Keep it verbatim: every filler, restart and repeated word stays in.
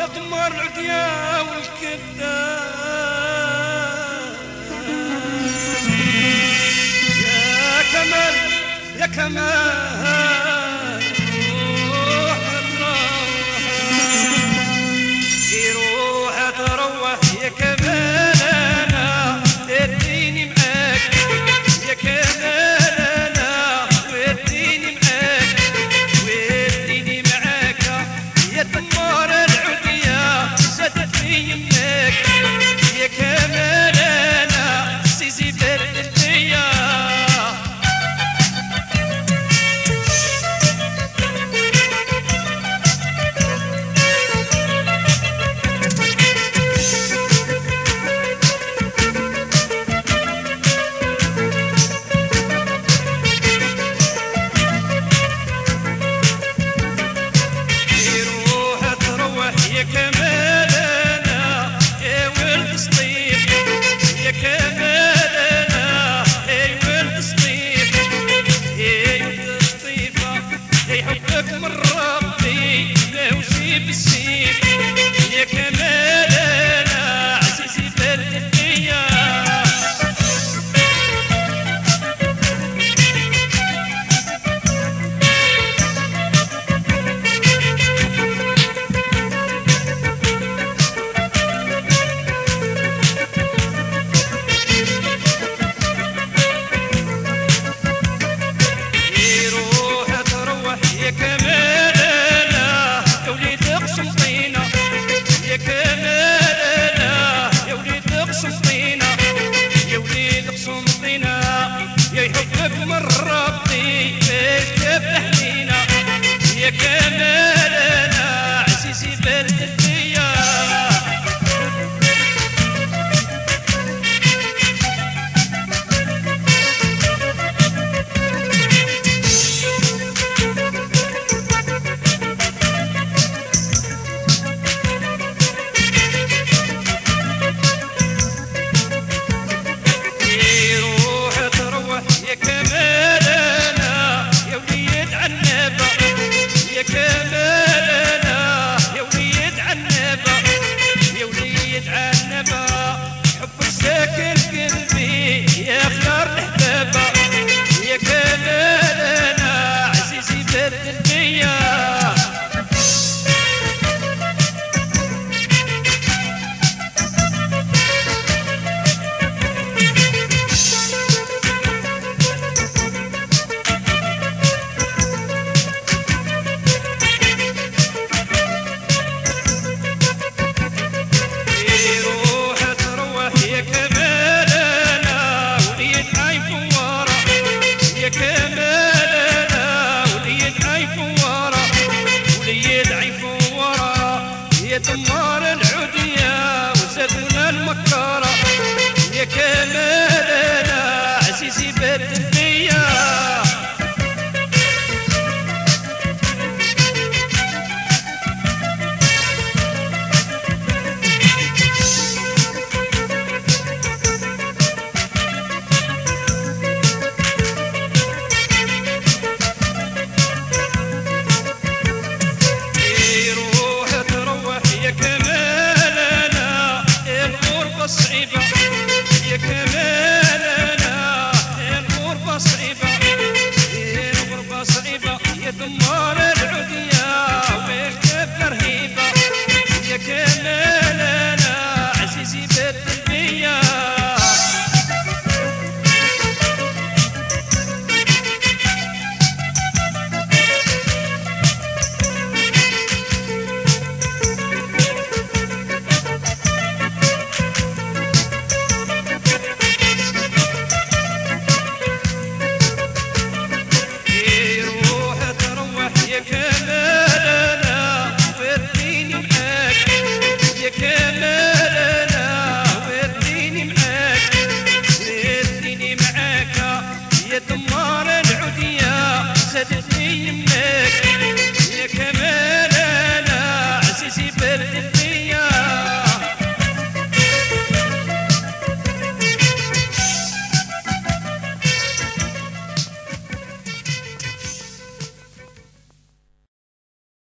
تمر العديا والكذاب يا كمال يا كمال روح تروح روح تروح يا كمال انا اديني معاك يا كمال انا وديني معاك وديني معاك يا تمر العديا زادتني يمك يا كمال انا سيزي برد الدنيا يا كمال انا يا ولد سطيف يا كمال انا يا ولد سطيف يا ولد سطيفه يا حبك من ربي لا وجيب السيف يا كمال انا عزيزي برد الدنيا يا كمال انا يا وليد اقسم طينه يا كمال انا يا وليد اقسم طينه يا وليد اقسم طينه يا يحبك من ربي باش تفتح لينا يا كمال انا عزيزي برد الدنيا يا كمال انا يا وليد عنابه يا كمال انا يا وليد عنابه يا وليد عنابه حبك ساكن قلبي يا خيار الحبابه يا كمال انا عزيزي برد الدنيا يا كمال انا وليد عين فواره يا كمال انا وليد عين فواره وليد عين فواره يا تمار العديا وزادنا المكاره يا كمال انا عزيزي برد الدنيا يا كمال انا الغربه صعيبه يا كمال انا الغربه صعيبه الغربه صعيبه يا دمار العديا والكبه رهيبه يا كمال انا عزيزي برد الدنيا يا كمال انا وديني معاك يا كمال انا وديني معاك وديني معاك يا دمار العديا زادتني يمك يا كمال انا عزيزي برد